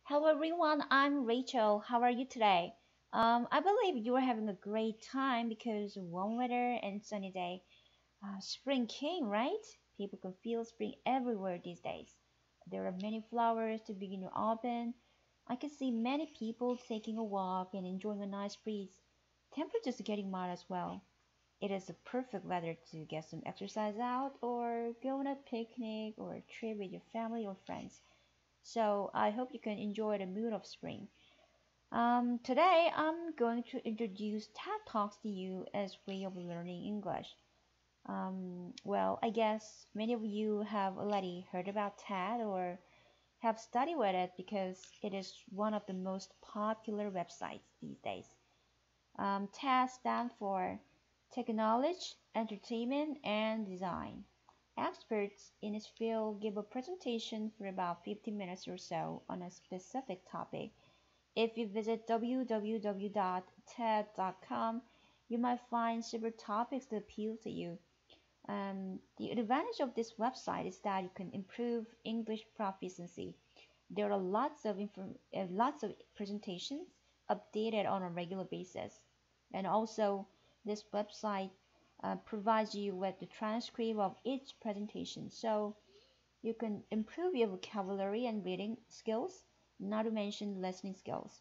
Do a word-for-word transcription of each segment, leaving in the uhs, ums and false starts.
Hello everyone, I'm Rachel. How are you today? Um, I believe you are having a great time because warm weather and sunny day. Uh, spring came, right? People can feel spring everywhere these days. There are many flowers to begin to open. I can see many people taking a walk and enjoying a nice breeze. Temperature's getting mild as well. It is the perfect weather to get some exercise out or go on a picnic or a trip with your family or friends. So I hope you can enjoy the mood of spring. Um, today I'm going to introduce TED Talks to you as way of learning English. Um, well, I guess many of you have already heard about TED or have studied with it because it is one of the most popular websites these days. Um, TED stands for Technology, Entertainment, and Design. Experts in its field give a presentation for about fifty minutes or so on a specific topic. If you visit w w w dot ted dot com, you might find several topics that appeal to you. Um, the advantage of this website is that you can improve English proficiency. There are lots of inform- uh, lots of presentations updated on a regular basis, and also this website uh, provides you with the transcript of each presentation, so you can improve your vocabulary and reading skills, not to mention listening skills.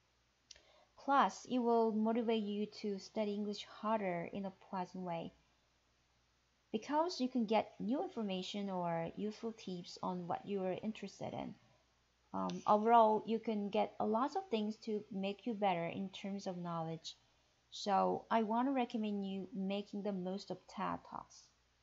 Plus, it will motivate you to study English harder in a pleasant way because you can get new information or useful tips on what you are interested in. Um, overall, you can get a lot of things to make you better in terms of knowledge. So I want to recommend you making the most of TED Talks.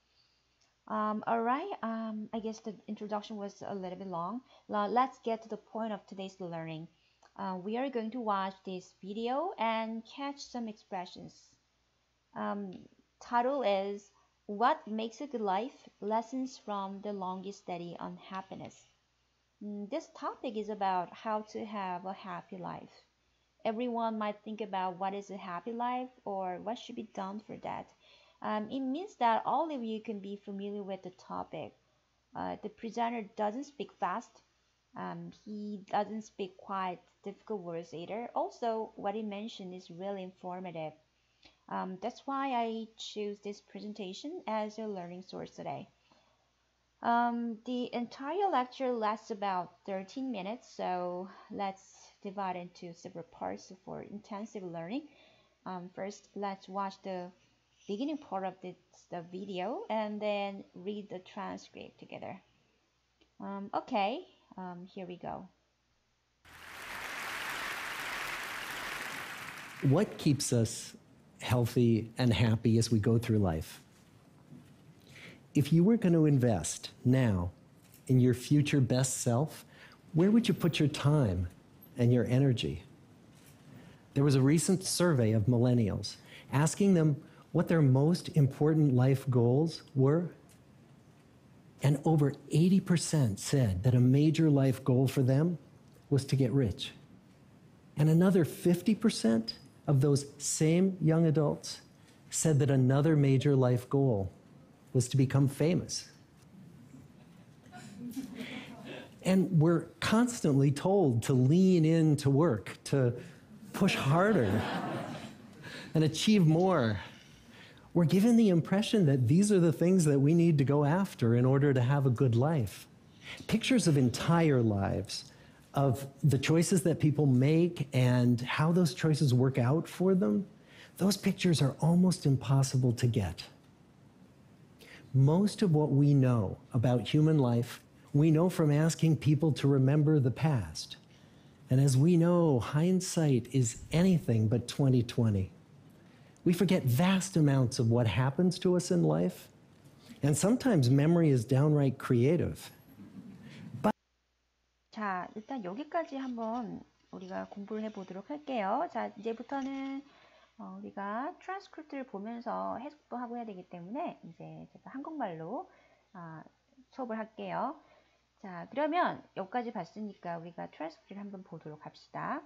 Um, all right, um, I guess the introduction was a little bit long. Now let's get to the point of today's learning. Uh, we are going to watch this video and catch some expressions. Um, Title is What Makes a Good Life? Lessons from the Longest Study on Happiness. Mm, This topic is about how to have a happy life. Everyone might think about what is a happy life or what should be done for that. Um, it means that all of you can be familiar with the topic. Uh, the presenter doesn't speak fast. Um, he doesn't speak quite difficult words either. Also, what he mentioned is really informative. Um, that's why I choose this presentation as a learning source today. Um, the entire lecture lasts about thirteen minutes, so let's divide into several parts for intensive learning. Um, first, let's watch the beginning part of this, the video and then read the transcript together. Um, okay, um, here we go. What keeps us healthy and happy as we go through life? If you were going to invest now in your future best self, where would you put your time and your energy? There was a recent survey of millennials asking them what their most important life goals were. And over eighty percent said that a major life goal for them was to get rich. And another fifty percent of those same young adults said that another major life goal was to become famous. And we're constantly told to lean into work, to push harder and achieve more. We're given the impression that these are the things that we need to go after in order to have a good life. Pictures of entire lives, of the choices that people make and how those choices work out for them, those pictures are almost impossible to get. Most of what we know about human life, we know from asking people to remember the past. And as we know, hindsight is anything but twenty twenty. We forget vast amounts of what happens to us in life, and sometimes memory is downright creative. 자, 일단 여기까지 한번 우리가 공부를 해보도록 할게요. 자, 이제부터는 어, 우리가 트랜스크립트를 보면서 해석도 하고 해야 되기 때문에 이제 제가 한국말로 아, 수업을 할게요. 자, 그러면 여기까지 봤으니까 우리가 트랜스크립트를 한번 보도록 합시다.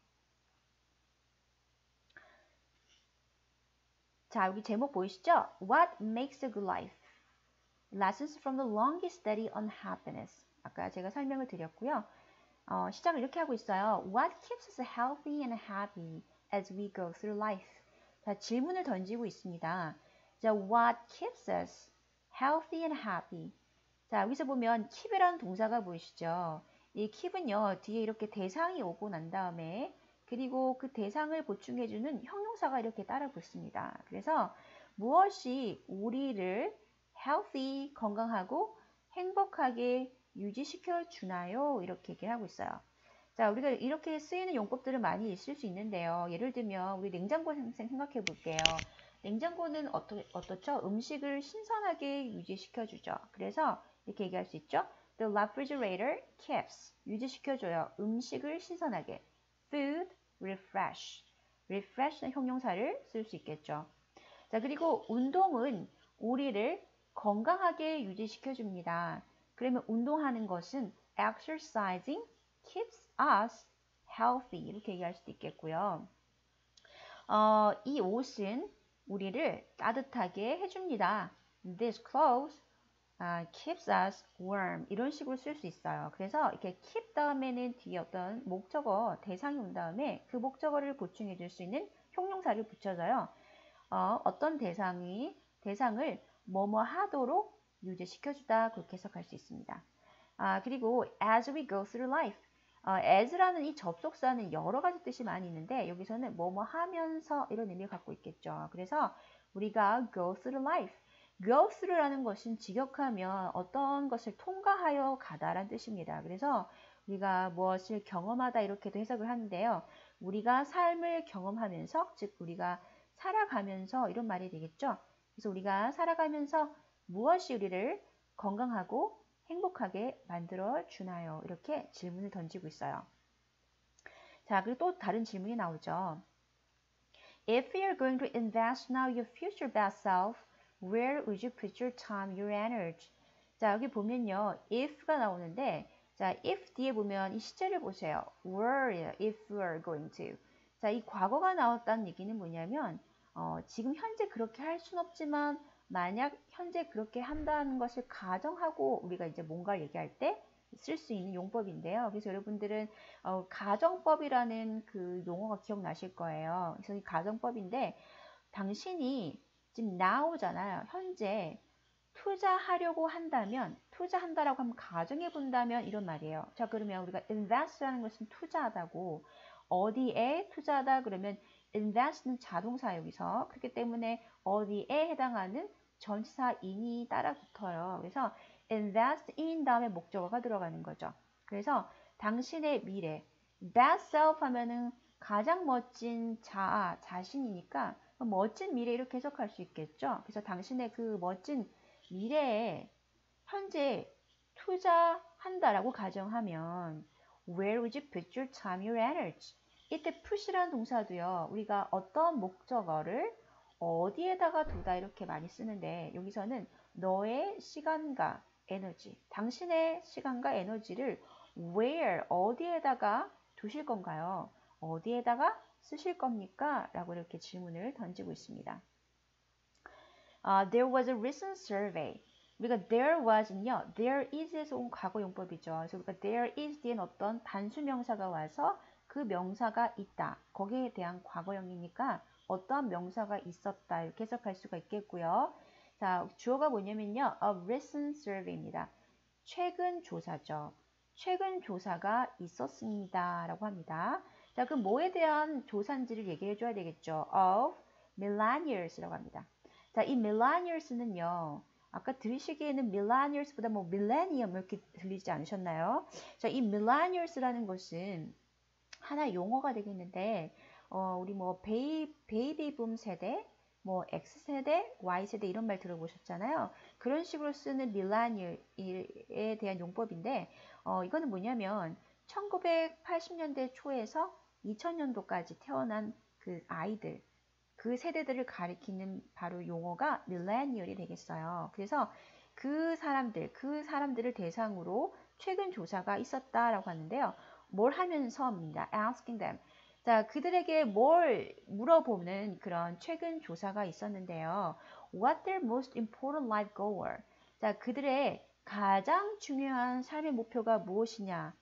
자, 여기 제목 보이시죠? What makes a good life? Lessons from the longest study on happiness. 아까 제가 설명을 드렸고요. 어, 시작을 이렇게 하고 있어요. What keeps us healthy and happy as we go through life? 자, 질문을 던지고 있습니다. 자, what keeps us healthy and happy? 자, 여기서 보면 keep이라는 동사가 보이시죠? 이 keep은요, 뒤에 이렇게 대상이 오고 난 다음에 그리고 그 대상을 보충해주는 형용사가 이렇게 따라 붙습니다. 그래서 무엇이 우리를 healthy, 건강하고 행복하게 유지시켜 주나요? 이렇게 얘기를 하고 있어요. 자, 우리가 이렇게 쓰이는 용법들은 많이 있을 수 있는데요. 예를 들면 우리 냉장고 생각해 볼게요. 냉장고는 어떠, 어떻죠? 음식을 신선하게 유지시켜 주죠. 그래서 이렇게 얘기할 수 있죠. The refrigerator keeps 유지시켜줘요. 음식을 신선하게. Food refresh. refresh는 형용사를 쓸 수 있겠죠. 자, 그리고 운동은 우리를 건강하게 유지시켜줍니다. 그러면 운동하는 것은 exercising keeps us healthy 이렇게 얘기할 수도 있겠고요. 어, 이 옷은 우리를 따뜻하게 해줍니다. This clothes uh, keeps us warm 이런 식으로 쓸 수 있어요. 그래서 이렇게 keep 다음에는 뒤에 어떤 목적어 대상이 온 다음에 그 목적어를 보충해 줄 수 있는 형용사를 붙여줘요. 어, 어떤 대상이 대상을 뭐뭐 하도록 유지시켜주다 그렇게 해석할 수 있습니다. 아, 그리고 as we go through life 어, as라는 이 접속사는 여러 가지 뜻이 많이 있는데 여기서는 뭐뭐 하면서 이런 의미를 갖고 있겠죠. 그래서 우리가 go through life go through라는 것은 직역하면 어떤 것을 통과하여 가다라는 뜻입니다. 그래서 우리가 무엇을 경험하다 이렇게도 해석을 하는데요. 우리가 삶을 경험하면서 즉 우리가 살아가면서 이런 말이 되겠죠. 그래서 우리가 살아가면서 무엇이 우리를 건강하고 행복하게 만들어 주나요? 이렇게 질문을 던지고 있어요. 자, 그리고 또 다른 질문이 나오죠. If you're going to invest now your future best self, where would you put your time, your energy? 자, 여기 보면요. if가 나오는데 자, if 뒤에 보면 이 시제를 보세요. were, if you are going to. 자, 이 과거가 나왔다는 얘기는 뭐냐면 어, 지금 현재 그렇게 할 순 없지만 만약 현재 그렇게 한다는 것을 가정하고 우리가 이제 뭔가 얘기할 때 쓸 수 있는 용법인데요. 그래서 여러분들은 어, 가정법이라는 그 용어가 기억나실 거예요. 그래서 이 가정법인데 당신이 지금 now잖아요. 현재 투자하려고 한다면 투자한다라고 하면 가정해 본다면 이런 말이에요. 자, 그러면 우리가 invest라는 것은 투자하다고 어디에 투자하다 그러면 invest는 자동사 여기서 그렇기 때문에 어디에 해당하는 전치사 in이 따라 붙어요. 그래서 invest in 다음에 목적어가 들어가는 거죠. 그래서 당신의 미래 best self 하면은 가장 멋진 자아, 자신이니까 멋진 미래 이렇게 해석할 수 있겠죠. 그래서 당신의 그 멋진 미래에 현재 투자한다라고 가정하면 where would you put your time, your energy? 이때 put이라는 동사도요. 우리가 어떤 목적어를 어디에다가 두다 이렇게 많이 쓰는데 여기서는 너의 시간과 에너지, 당신의 시간과 에너지를 where, 어디에다가 두실 건가요? 어디에다가 쓰실 겁니까? 라고 이렇게 질문을 던지고 있습니다. Uh, there was a recent survey. 우리가 there was는요, there is에서 온 과거 용법이죠. 그래서 우리가 there is 뒤엔 어떤 단수 명사가 와서 그 명사가 있다. 거기에 대한 과거형이니까 어떠한 명사가 있었다. 이렇게 해석할 수가 있겠고요. 자, 주어가 뭐냐면요, a recent survey입니다. 최근 조사죠. 최근 조사가 있었습니다. 라고 합니다. 자, 그럼 뭐에 대한 조사인지를 얘기해 줘야 되겠죠. of millennials라고 합니다. 자, 이 millennials는요. 아까 들으시기에는 millennials보다 뭐 millennium 이렇게 들리지 않으셨나요? 자, 이 millennials라는 것은 하나의 용어가 되겠는데 어, 우리 뭐 베이, 베이비붐 세대, 뭐 X세대, Y세대 이런 말 들어보셨잖아요. 그런 식으로 쓰는 millennial에 대한 용법인데 어, 이거는 뭐냐면 천구백팔십 년대 초에서 이천 년도까지 태어난 그 아이들 그 세대들을 가리키는 바로 용어가 millennial이 되겠어요. 그래서 그 사람들, 그 사람들을 대상으로 최근 조사가 있었다라고 하는데요. 뭘 하면서입니다. asking them. 자, 그들에게 뭘 물어보는 그런 최근 조사가 있었는데요. What their most important life goal were. 자, 그들의 가장 중요한 삶의 목표가 무엇이냐.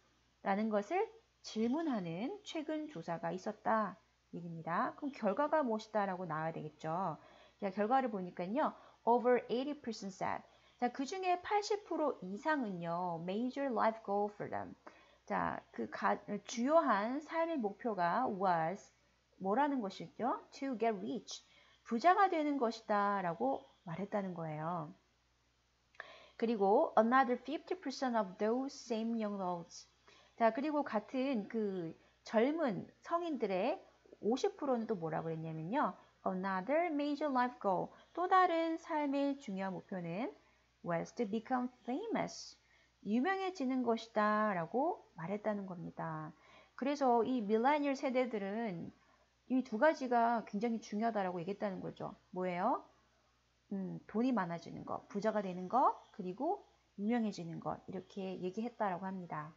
라는 것을 질문하는 최근 조사가 있었다. 얘기입니다. 그럼 결과가 무엇이다 라고 나와야 되겠죠. 자, 결과를 보니까요. Over eighty percent said. 자, 그 중에 팔십 퍼센트 이상은요. Major life goal for them. 자, 그 가, 주요한 삶의 목표가 was 뭐라는 것이죠? To get rich. 부자가 되는 것이다 라고 말했다는 거예요. 그리고 another fifty percent of those same young adults. 자, 그리고 같은 그 젊은 성인들의 오십 퍼센트는 또 뭐라고 그랬냐면요. Another major life goal. 또 다른 삶의 중요한 목표는 was to become famous. 유명해지는 것이다 라고 말했다는 겁니다. 그래서 이 밀레니얼 세대들은 이 두 가지가 굉장히 중요하다라고 얘기했다는 거죠. 뭐예요? 음, 돈이 많아지는 것, 부자가 되는 것, 그리고 유명해지는 것 이렇게 얘기했다라고 합니다.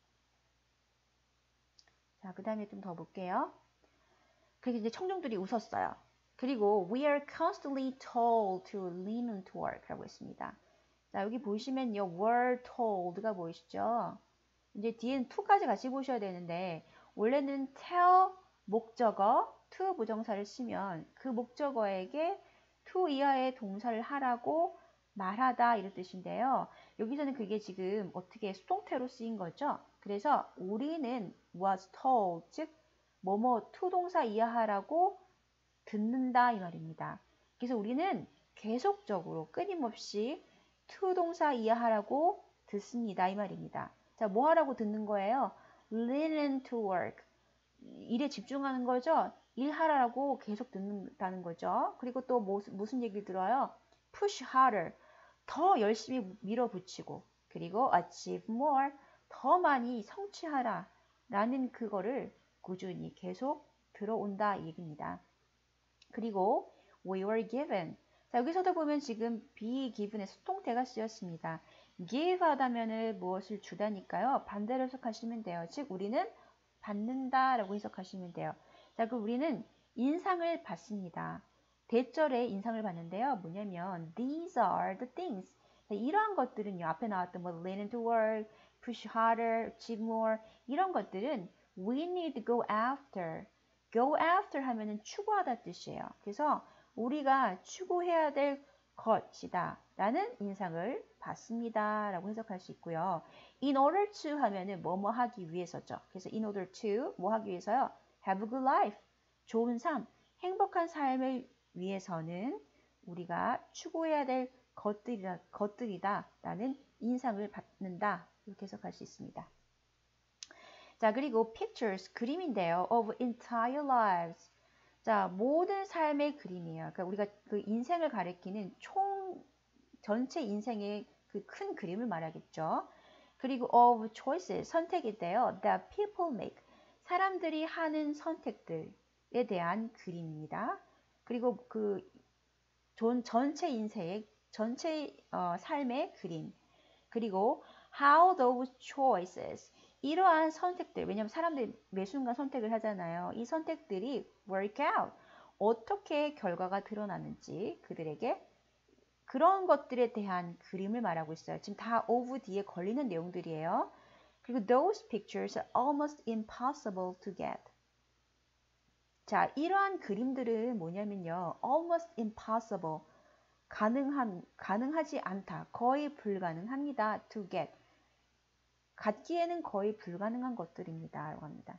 자, 그 다음에 좀 더 볼게요. 그래서 이제 청중들이 웃었어요. 그리고 we are constantly told to lean into work라고 했습니다. 자, 여기 보시면요, were told가 보이시죠? 이제 뒤엔 to까지 같이 보셔야 되는데 원래는 tell 목적어 to 부정사를 쓰면 그 목적어에게 to 이하의 동사를 하라고 말하다 이런 뜻인데요. 여기서는 그게 지금 어떻게 수동태로 쓰인 거죠. 그래서 우리는 was told, 즉 뭐뭐 to 동사 이하하라고 듣는다 이 말입니다. 그래서 우리는 계속적으로 끊임없이 to 동사 이하하라고 듣습니다 이 말입니다. 자, 뭐 하라고 듣는 거예요? Lean into work. 일에 집중하는 거죠. 일하라고 계속 듣는다는 거죠. 그리고 또 뭐, 무슨 얘기를 들어요? Push harder. 더 열심히 밀어붙이고 그리고 achieve more. 더 많이 성취하라. 라는 그거를 꾸준히 계속 들어온다 이 얘기입니다. 그리고 we were given. 자, 여기서도 보면 지금 be given의 수동태가 쓰였습니다. give 하다면은 무엇을 주다니까요. 반대로 해석하시면 돼요. 즉 우리는 받는다 라고 해석하시면 돼요. 자, 그 우리는 인상을 받습니다. 대절에 인상을 받는데요. 뭐냐면 these are the things. 자, 이러한 것들은요. 앞에 나왔던 뭐 lean into work, push harder, achieve more 이런 것들은 we need to go after. go after 하면은 추구하다 뜻이에요. 그래서 우리가 추구해야 될 것이다 라는 인상을 받습니다 라고 해석할 수 있고요. in order to 하면은 뭐뭐 하기 위해서죠. 그래서 in order to 뭐 하기 위해서요? have a good life. 좋은 삶, 행복한 삶을 위해서는 우리가 추구해야 될 것들이다, 것들이다 라는 인상을 받는다 이렇게 해석할 수 있습니다. 자, 그리고 pictures, 그림인데요. of entire lives. 자, 모든 삶의 그림이에요. 그러니까 우리가 그 인생을 가리키는 총 전체 인생의 그 큰 그림을 말하겠죠. 그리고 of choices, 선택인데요. that people make. 사람들이 하는 선택들에 대한 그림입니다. 그리고 그 전, 전체 인생의 전체 어, 삶의 그림. 그리고 how those choices. 이러한 선택들, 왜냐하면 사람들이 매 순간 선택을 하잖아요. 이 선택들이 work out, 어떻게 결과가 드러나는지 그들에게 그런 것들에 대한 그림을 말하고 있어요. 지금 다 of 뒤에 걸리는 내용들이에요. 그리고 those pictures are almost impossible to get. 자, 이러한 그림들은 뭐냐면요. almost impossible, 가능한, 가능하지 않다, 거의 불가능합니다. to get. 갖기에는 거의 불가능한 것들입니다. 라고 합니다.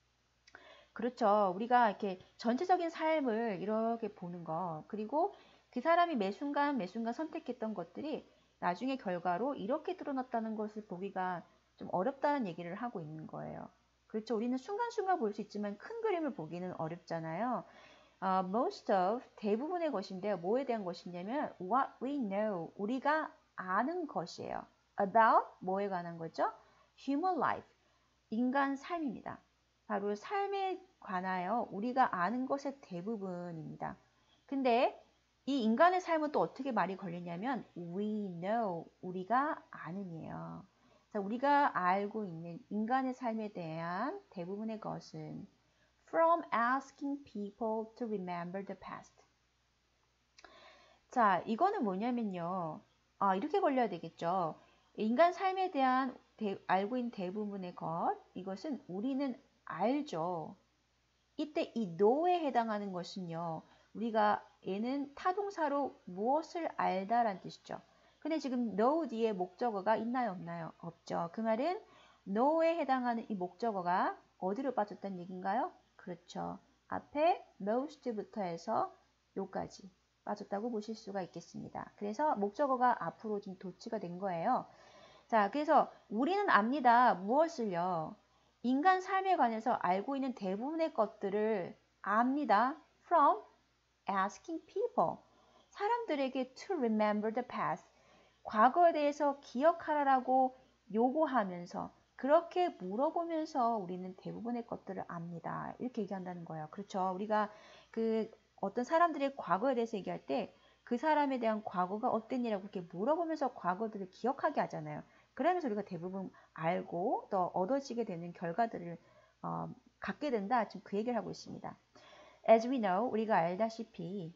그렇죠. 우리가 이렇게 전체적인 삶을 이렇게 보는 거, 그리고 그 사람이 매 순간 매 순간 선택했던 것들이 나중에 결과로 이렇게 드러났다는 것을 보기가 좀 어렵다는 얘기를 하고 있는 거예요. 그렇죠. 우리는 순간순간 볼 수 있지만 큰 그림을 보기는 어렵잖아요. Uh, most of, 대부분의 것인데요. 뭐에 대한 것이냐면 what we know, 우리가 아는 것이에요. About, 뭐에 관한 거죠? Human life, 인간 삶입니다. 바로 삶에 관하여 우리가 아는 것의 대부분입니다. 근데 이 인간의 삶은 또 어떻게 말이 걸리냐면 we know, 우리가 아는이에요. 자, 우리가 알고 있는 인간의 삶에 대한 대부분의 것은 from asking people to remember the past. 자, 이거는 뭐냐면요. 아, 이렇게 걸려야 되겠죠. 인간 삶에 대한 대, 알고 있는 대부분의 것, 이것은 우리는 알죠. 이때 이 know에 해당하는 것은요. 우리가 얘는 타동사로 무엇을 알다라는 뜻이죠. 근데 지금 know 뒤에 목적어가 있나요, 없나요? 없죠. 그 말은 know에 해당하는 이 목적어가 어디로 빠졌다는 얘기인가요? 그렇죠. 앞에 most부터 해서 요까지 빠졌다고 보실 수가 있겠습니다. 그래서 목적어가 앞으로 지금 도치가 된 거예요. 자, 그래서 우리는 압니다. 무엇을요? 인간 삶에 관해서 알고 있는 대부분의 것들을 압니다. From asking people. 사람들에게 to remember the past. 과거에 대해서 기억하라고 요구하면서 그렇게 물어보면서 우리는 대부분의 것들을 압니다. 이렇게 얘기한다는 거예요. 그렇죠. 우리가 그 어떤 사람들의 과거에 대해서 얘기할 때 그 사람에 대한 과거가 어땠니라고 이렇게 물어보면서 과거들을 기억하게 하잖아요. 그러면서 우리가 대부분 알고 또 얻어지게 되는 결과들을 어, 갖게 된다. 지금 그 얘기를 하고 있습니다. As we know, 우리가 알다시피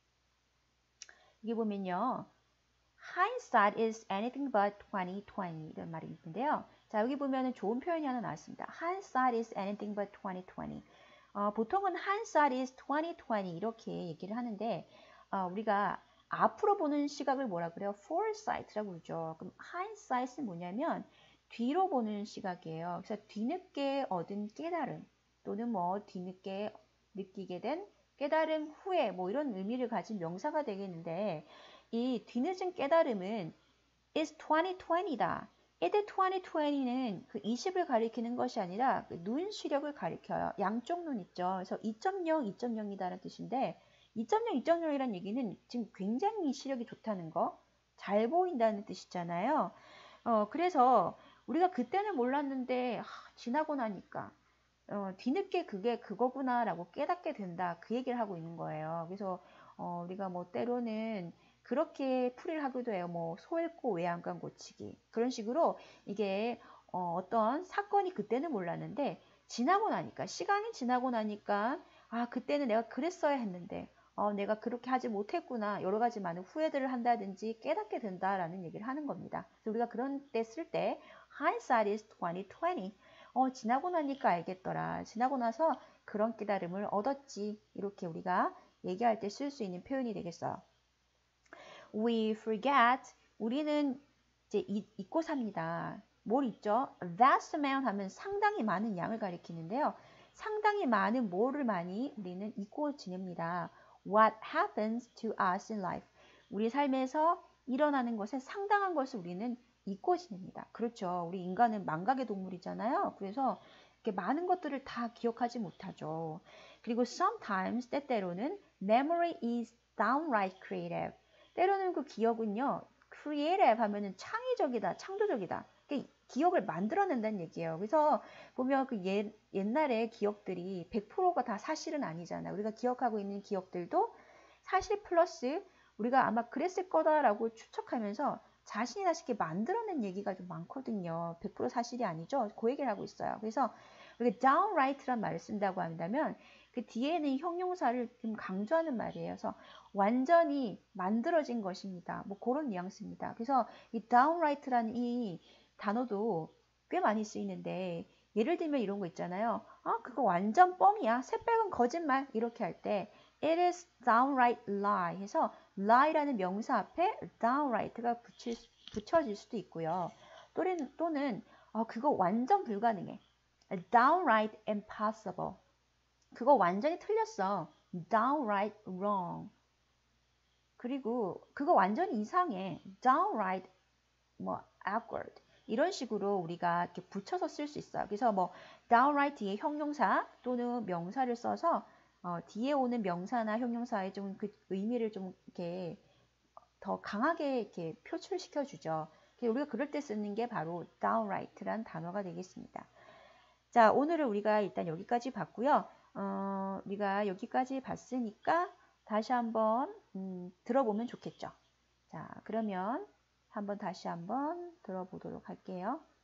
여기 보면요. Hindsight is anything but twenty twenty 이런 말이 있는데요. 자, 여기 보면은 좋은 표현이 하나 나왔습니다. Hindsight is anything but twenty twenty. 어, 보통은 hindsight is twenty twenty 이렇게 얘기를 하는데 어, 우리가 앞으로 보는 시각을 뭐라 그래요? foresight라고 그러죠. 그럼 hindsight은 뭐냐면 뒤로 보는 시각이에요. 그래서 뒤늦게 얻은 깨달음 또는 뭐 뒤늦게 느끼게 된 깨달음 후에 뭐 이런 의미를 가진 명사가 되겠는데 이 뒤늦은 깨달음은 is twenty twenty다. 이때 twenty twenty는 그 이십을 가리키는 것이 아니라 그 눈 시력을 가리켜요. 양쪽 눈 있죠. 그래서 이 점 영, 이 점 영이다라는 뜻인데 이 점 영, 이 점 영이라는 얘기는 지금 굉장히 시력이 좋다는 거, 잘 보인다는 뜻이잖아요. 어, 그래서 우리가 그때는 몰랐는데 하, 지나고 나니까 어, 뒤늦게 그게 그거구나라고 깨닫게 된다. 그 얘기를 하고 있는 거예요. 그래서 어, 우리가 뭐 때로는 그렇게 풀이를 하기도 해요. 뭐 소잃고 외양간 고치기. 그런 식으로 이게 어, 어떤 사건이 그때는 몰랐는데 지나고 나니까 시간이 지나고 나니까 아 그때는 내가 그랬어야 했는데 어, 내가 그렇게 하지 못했구나. 여러 가지 많은 후회들을 한다든지 깨닫게 된다라는 얘기를 하는 겁니다. 그래서 우리가 그런 때 쓸 때 hindsight is twenty twenty. 어, 지나고 나니까 알겠더라. 지나고 나서 그런 깨달음을 얻었지. 이렇게 우리가 얘기할 때 쓸 수 있는 표현이 되겠어요. We forget. 우리는 이제 잊고 삽니다. 뭘 잊죠? Vast amount 하면 상당히 많은 양을 가리키는데요. 상당히 많은 뭐를 많이 우리는 잊고 지냅니다. What happens to us in life. 우리 삶에서 일어나는 것에 상당한 것을 우리는 잊고 지냅니다. 그렇죠. 우리 인간은 망각의 동물이잖아요. 그래서 이렇게 많은 것들을 다 기억하지 못하죠. 그리고 sometimes 때때로는 memory is downright creative. 때로는 그 기억은요. creative 하면은 창의적이다, 창조적이다. 기억을 만들어낸다는 얘기예요. 그래서 보면 그 옛, 옛날의 기억들이 백 퍼센트가 다 사실은 아니잖아요. 우리가 기억하고 있는 기억들도 사실 플러스 우리가 아마 그랬을 거다라고 추측하면서 자신이 다시 이렇게 만들어낸 얘기가 좀 많거든요. 백 퍼센트 사실이 아니죠. 그 얘기를 하고 있어요. 그래서 우리가 downright란 말을 쓴다고 한다면 그 뒤에는 형용사를 좀 강조하는 말이에요. 그래서 완전히 만들어진 것입니다. 뭐 그런 뉘앙스입니다. 그래서 이 downright라는 이 단어도 꽤 많이 쓰이는데 예를 들면 이런 거 있잖아요. 아, 그거 완전 뻥이야. 새빨간 거짓말. 이렇게 할 때 it is downright lie 해서 lie라는 명사 앞에 downright가 붙일, 붙여질 수도 있고요. 또는, 또는 어, 그거 완전 불가능해. downright impossible. 그거 완전히 틀렸어. downright wrong. 그리고 그거 완전히 이상해. downright 뭐 awkward. 이런 식으로 우리가 이렇게 붙여서 쓸 수 있어요. 그래서 뭐 downright 뒤에 형용사 또는 명사를 써서 어, 뒤에 오는 명사나 형용사의 좀 그 의미를 좀 이렇게 더 강하게 이렇게 표출시켜 주죠. 우리가 그럴 때 쓰는 게 바로 downright란 단어가 되겠습니다. 자, 오늘은 우리가 일단 여기까지 봤고요. 어, 우리가 여기까지 봤으니까 다시 한번 음, 들어보면 좋겠죠. 자, 그러면 한번 다시 한번 들어보도록 할게요.